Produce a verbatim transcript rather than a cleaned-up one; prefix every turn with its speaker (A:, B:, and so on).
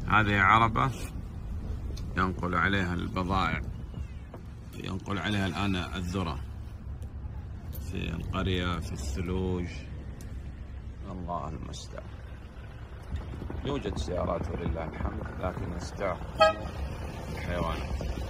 A: هذه عربة ينقل عليها البضائع، ينقل عليها الآن الذرة في القرية، في الثلوج. الله المستعان. يوجد سيارات ولله الحمد، لكن يستعمل الحيوانات.